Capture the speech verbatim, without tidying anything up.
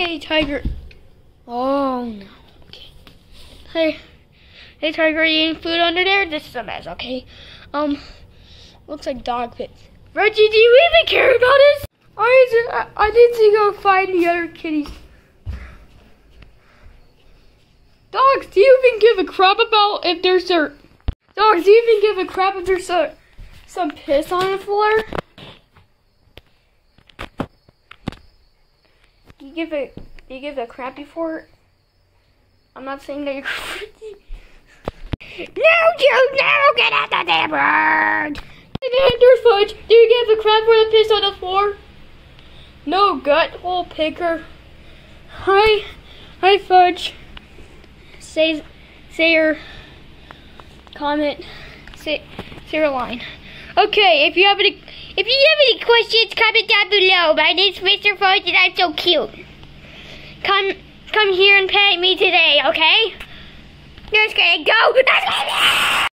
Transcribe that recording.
Hey, Tiger. Oh, no. Okay. Hey. Hey, Tiger, are you eating food under there? This is a mess, okay? Um, looks like dog pits. Reggie, do you even care about us? I, just, I, I need to go find the other kitties. Dogs, do you even give a crap about if there's dirt? Dogs, do you even give a crap if there's a, some piss on the floor? Do you give it? Do you give a crap before? I'm not saying that you're crazy. No, you no, get out the damn bird! Commander Fudge, do you give a crap for the piss on the floor? No, gut hole picker. Hi, hi, Fudge. Say, say your comment. Say, say your line. Okay, if you have any, if you have any questions, comment down below. My name's Mister Fudge, and I'm so cute. Come, come here and pet me today, okay? Just gonna go.